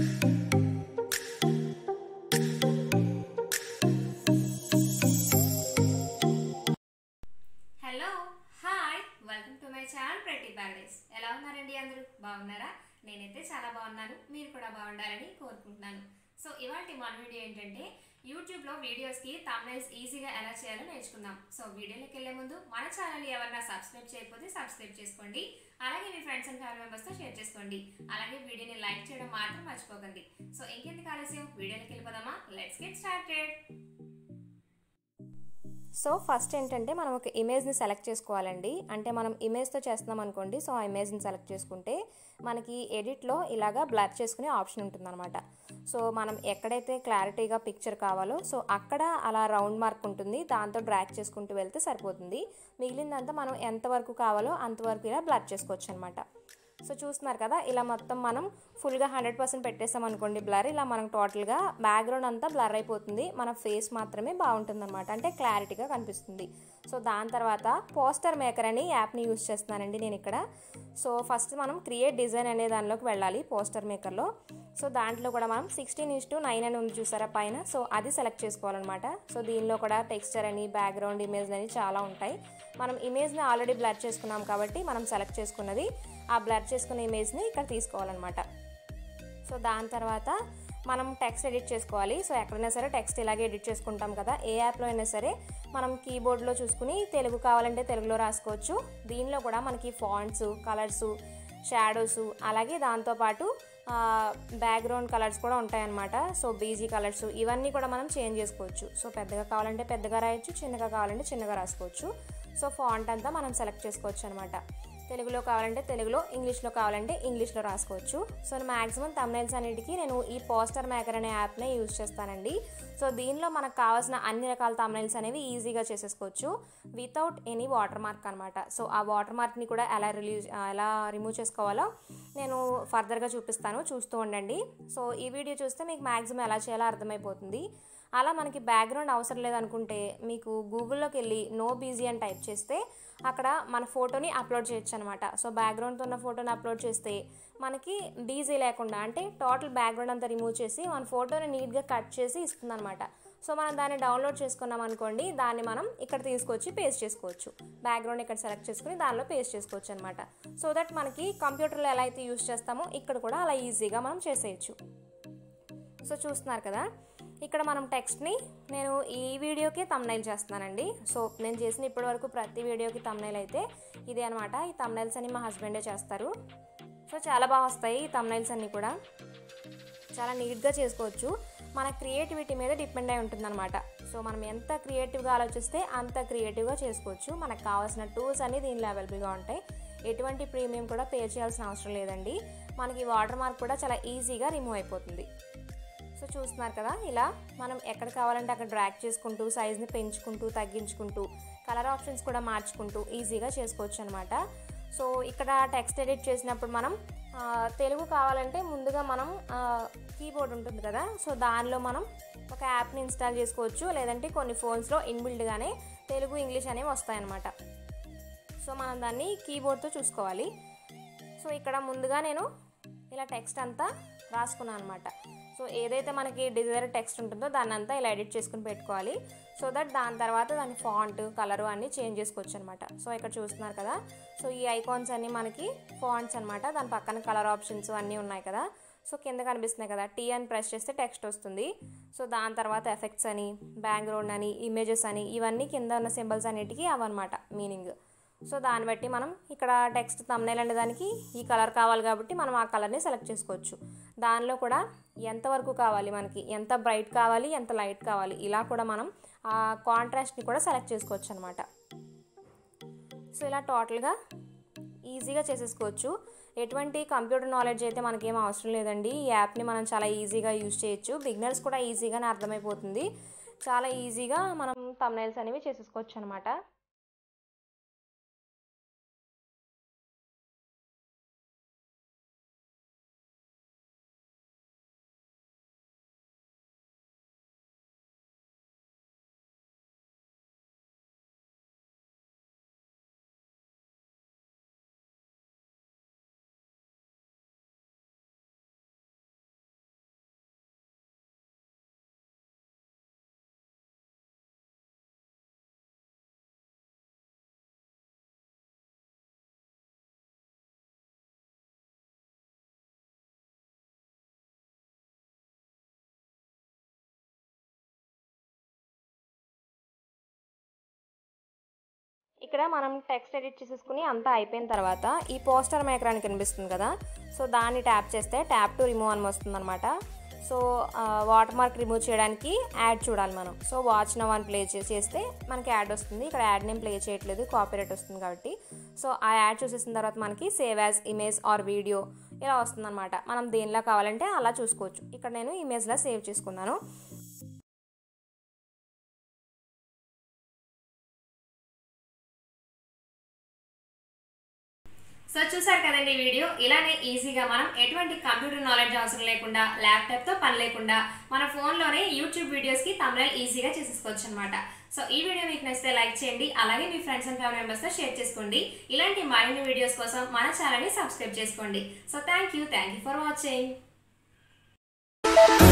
Hello hi welcome to my channel Pretty Paradise. ఎలా ఉన్నారండి? అందరూ బాగున్నారా? నేనైతే చాలా బాగున్నాను. మీరు కూడా బాగుండాలని కోరుకుంటున్నాను. సో ఇవాల్టి మన వీడియో ఏంటంటే యూట్యూబ్లో వీడియోస్కి థంబ్నెయిల్స్ ఈజీగా ఎలా చేయాలో నేర్చుకుందాం. సో వీడియోలోకి వెళ్ళే ముందు మన ఛానల్ ఎవరైనా సబ్స్క్రైబ్ చేయకపోతే సబ్స్క్రైబ్ చేసుకోండి. అలాగే మీ ఫ్రెండ్స్ అండ్ ఫ్యామిలీ మెంబర్స్తో షేర్ చేసుకోండి. అలాగే వీడియోని లైక్ చేయడం మాత్రం మర్చిపోకండి. సో ఇంకెందుకు ఆలస్యం, వీడియోలోకి వెళ్ళిపోదామా? Let's get started. So first ఏంటంటే మనం ఒక ఇమేజ్ని సెలెక్ట్ చేసుకోవాలండి. అంటే మనం ఇమేజ్తో చేస్తున్నాం అనుకోండి. సో ఆ ఇమేజ్ని సెలెక్ట్ చేసుకుంటే మనకి ఎడిట్లో ఇలాగా బ్లర్ చేసుకునే ఆప్షన్ ఉంటుందన్నమాట. సో మనం ఎక్కడైతే క్లారిటీగా పిక్చర్ కావాలో సో అక్కడ అలా రౌండ్ మార్క్ ఉంటుంది, దాంతో డ్రాగ్ చేసుకుంటూ వెళ్తే సరిపోతుంది. మిగిలిందంతా మనం ఎంతవరకు కావాలో అంతవరకు ఇలా బ్లర్ చేసుకోవచ్చు అనమాట. సో చూస్తున్నారు కదా, ఇలా మొత్తం మనం ఫుల్గా 100% పెట్టేసాం అనుకోండి బ్లర్, ఇలా మనకు టోటల్గా బ్యాక్గ్రౌండ్ అంతా బ్లర్ అయిపోతుంది. మన ఫేస్ మాత్రమే బాగుంటుంది అనమాట, అంటే క్లారిటీగా కనిపిస్తుంది. సో దాని తర్వాత పోస్టర్ మేకర్ అని యాప్ని యూజ్ చేస్తున్నానండి నేను ఇక్కడ. సో ఫస్ట్ మనం క్రియేట్ డిజైన్ అనే దానిలోకి వెళ్ళాలి పోస్టర్ మేకర్లో. సో దాంట్లో కూడా మనం 16:9 అని ఉంది చూసారా పైన, సో అది సెలెక్ట్ చేసుకోవాలన్నమాట. సో దీనిలో కూడా టెక్స్చర్ అని బ్యాక్గ్రౌండ్ ఇమేజ్ అని చాలా ఉంటాయి. మనం ఇమేజ్ని ఆల్రెడీ బ్లర్ చేసుకున్నాం కాబట్టి మనం సెలెక్ట్ చేసుకున్నది ఆ బ్లర్ చేసుకున్న ఇమేజ్ని ఇక్కడ తీసుకోవాలన్నమాట. సో దాని తర్వాత మనం టెక్స్ట్ ఎడిట్ చేసుకోవాలి. సో ఎక్కడైనా సరే టెక్స్ట్ ఇలాగే ఎడిట్ చేసుకుంటాం కదా, ఏ యాప్లో అయినా సరే మనం కీబోర్డ్లో చూసుకుని తెలుగు కావాలంటే తెలుగులో రాసుకోవచ్చు. దీనిలో కూడా మనకి ఫాంట్స్, కలర్స్, షాడోస్, అలాగే దాంతోపాటు బ్యాక్గ్రౌండ్ కలర్స్ కూడా ఉంటాయన్నమాట. సో బీజీ కలర్స్ ఇవన్నీ కూడా మనం చేంజ్ చేసుకోవచ్చు. సో పెద్దగా కావాలంటే పెద్దగా రాయొచ్చు, చిన్నగా కావాలంటే చిన్నగా రాసుకోవచ్చు. సో ఫాంట్ అంతా మనం సెలెక్ట్ చేసుకోవచ్చు అనమాట. తెలుగులో కావాలంటే తెలుగులో, ఇంగ్లీష్లో కావాలంటే ఇంగ్లీష్లో రాసుకోవచ్చు. సో మ్యాక్సిమం థంబ్నెయిల్స్ అన్నిటికీ నేను ఈ పోస్టర్ మేకర్ అనే యాప్నే యూజ్ చేస్తానండి. సో దీనిలో మనకు కావాల్సిన అన్ని రకాల థంబ్నెయిల్స్ అనేవి ఈజీగా చేసేసుకోవచ్చు వితౌట్ ఎనీ వాటర్ మార్క్ అనమాట. సో ఆ వాటర్ మార్క్ని కూడా ఎలా రిమూవ్ చేసుకోవాలో నేను ఫర్దర్గా చూపిస్తాను, చూస్తూ ఉండండి. సో ఈ వీడియో చూస్తే మీకు మ్యాక్సిమం ఎలా చేయాలో అర్థమైపోతుంది. అలా మనకి బ్యాక్గ్రౌండ్ అవసరం లేదనుకుంటే మీకు గూగుల్లోకి వెళ్ళి నో బీజీ అని టైప్ చేస్తే అక్కడ మన ఫోటోని అప్లోడ్ చేయొచ్చు అనమాట. సో బ్యాక్గ్రౌండ్తో ఉన్న ఫోటోని అప్లోడ్ చేస్తే మనకి బీజీ లేకుండా, అంటే టోటల్ బ్యాక్గ్రౌండ్ అంతా రిమూవ్ చేసి మన ఫోటోని నీట్గా కట్ చేసి ఇస్తుంది అనమాట. సో మనం దాన్ని డౌన్లోడ్ చేసుకున్నాం అనుకోండి, దాన్ని మనం ఇక్కడ తీసుకొచ్చి పేస్ట్ చేసుకోవచ్చు. బ్యాక్గ్రౌండ్ ఇక్కడ సెలెక్ట్ చేసుకుని దానిలో పేస్ట్ చేసుకోవచ్చు అనమాట. సో దట్ మనకి కంప్యూటర్లో ఎలా అయితే యూజ్ చేస్తామో ఇక్కడ కూడా అలా ఈజీగా మనం చేసేయచ్చు. సో చూస్తున్నారు కదా, ఇక్కడ మనం టెక్స్ట్ని నేను ఈ వీడియోకి థంబ్నెయిల్ చేస్తున్నానండి. సో నేను చేసిన ఇప్పటివరకు ప్రతి వీడియోకి థంబ్నెయిల్ అయితే ఇదే అనమాట. ఈ థంబ్నెయిల్స్ అన్ని మా హస్బెండే చేస్తారు. సో చాలా బాగా వస్తాయి ఈ థంబ్నెయిల్స్ అన్నీ కూడా, చాలా నీట్గా చేసుకోవచ్చు. మన క్రియేటివిటీ మీద డిపెండ్ అయి ఉంటుందన్నమాట. సో మనం ఎంత క్రియేటివ్గా ఆలోచిస్తే అంత క్రియేటివ్గా చేసుకోవచ్చు. మనకు కావాల్సిన టూల్స్ అన్నీ దీనిలో అవైలబుల్గా ఉంటాయి. ఎటువంటి ప్రీమియం కూడా పే చేయాల్సిన అవసరం లేదండి. మనకి వాటర్ మార్క్ కూడా చాలా ఈజీగా రిమూవ్ అయిపోతుంది. సో చూస్తున్నారు కదా, ఇలా మనం ఎక్కడ కావాలంటే అక్కడ డ్రాగ్ చేసుకుంటూ సైజ్ని పెంచుకుంటూ తగ్గించుకుంటూ కలర్ ఆప్షన్స్ కూడా మార్చుకుంటూ ఈజీగా చేసుకోవచ్చు అనమాట. సో ఇక్కడ టెక్స్ట్ ఎడిట్ చేసినప్పుడు మనం తెలుగు కావాలంటే ముందుగా మనం కీబోర్డ్ ఉంటుంది కదా, సో దానిలో మనం ఒక యాప్ని ఇన్స్టాల్ చేసుకోవచ్చు. లేదంటే కొన్ని ఫోన్స్లో ఇన్బిల్డ్గానే తెలుగు, ఇంగ్లీష్ అనేవి వస్తాయన్నమాట. సో మనం దాన్ని కీబోర్డ్తో చూసుకోవాలి. సో ఇక్కడ ముందుగా నేను ఇలా టెక్స్ట్ అంతా రాసుకున్నాను అనమాట. సో ఏదైతే మనకి డిజైర్ టెక్స్ట్ ఉంటుందో దాన్ని అంతా ఇలా ఎడిట్ చేసుకుని పెట్టుకోవాలి. సో దట్ దాని తర్వాత దాని ఫాంట్, కలరు అన్నీ చేంజ్ చేసుకోవచ్చు అనమాట. సో ఇక్కడ చూస్తున్నారు కదా, సో ఈ ఐకాన్స్ అన్నీ మనకి ఫాంట్స్ అనమాట. దాని పక్కన కలర్ ఆప్షన్స్ అన్నీ ఉన్నాయి కదా. సో కింద కనిపిస్తున్నాయి కదా, టీ అని ప్రెస్ చేస్తే టెక్స్ట్ వస్తుంది. సో దాని తర్వాత ఎఫెక్ట్స్ అని, బ్యాక్గ్రౌండ్ అని, ఇమేజెస్ అని, ఇవన్నీ కింద ఉన్న సింబల్స్ అన్నిటికీ అవన్నమాట మీనింగ్. సో దాన్ని బట్టి మనం ఇక్కడ టెక్స్ట్ థంబ్నెయిల్ అనే దానికి ఈ కలర్ కావాలి కాబట్టి మనం ఆ కలర్ని సెలెక్ట్ చేసుకోవచ్చు. దానిలో కూడా ఎంతవరకు కావాలి, మనకి ఎంత బ్రైట్ కావాలి, ఎంత లైట్ కావాలి, ఇలా కూడా మనం ఆ కాంట్రాస్ట్ని కూడా సెలెక్ట్ చేసుకోవచ్చు అనమాట. సో ఇలా టోటల్గా ఈజీగా చేసేసుకోవచ్చు. ఎటువంటి కంప్యూటర్ నాలెడ్జ్ అయితే మనకేం అవసరం లేదండి. ఈ యాప్ని మనం చాలా ఈజీగా యూజ్ చేయొచ్చు. బిగినర్స్ కూడా ఈజీగానే అర్థమైపోతుంది. చాలా ఈజీగా మనం థంబ్నెయిల్స్ అనేవి చేసేసుకోవచ్చు అనమాట. ఇక్కడ మనం టెక్స్ట్ ఎడిట్ చేసేసుకుని అంతా అయిపోయిన తర్వాత ఈ పోస్టర్ మేకర్ అని కనిపిస్తుంది కదా, సో దాన్ని ట్యాప్ చేస్తే ట్యాప్ టు రిమూవ్ అని వస్తుంది అనమాట. సో వాటర్ మార్క్ రిమూవ్ చేయడానికి యాడ్ చూడాలి మనం. సో వాచ్ నౌ అని ప్లే చేస్తే మనకి యాడ్ వస్తుంది. ఇక్కడ యాడ్ నేమ్ ప్లే చేయట్లేదు, కాపీరైట్ వస్తుంది కాబట్టి. సో ఆ యాడ్ చూసేసిన తర్వాత మనకి save as image or video ఇలా వస్తుంది అనమాట. మనం దేనిలో కావాలంటే అలా చూసుకోవచ్చు. ఇక్కడ నేను ఇమేజ్లో సేవ్ చేసుకున్నాను. సో చూసారు కదండి వీడియో. ఇలానే ఈజీగా మనం ఎటువంటి కంప్యూటర్ నాలెడ్జ్ అవసరం లేకుండా, ల్యాప్టాప్తో పని లేకుండా మన ఫోన్లోనే యూట్యూబ్ వీడియోస్కి థంబ్నెయిల్ ఈజీగా చేసేసుకోవచ్చు అనమాట. సో ఈ వీడియో మీకు నచ్చితే లైక్ చేయండి, అలాగే మీ ఫ్రెండ్స్ అండ్ ఫ్యామిలీ మెంబర్స్తో షేర్ చేసుకోండి. ఇలాంటి మరిన్ని వీడియోస్ కోసం మన ఛానల్ని సబ్స్క్రైబ్ చేసుకోండి. So thank you for watching.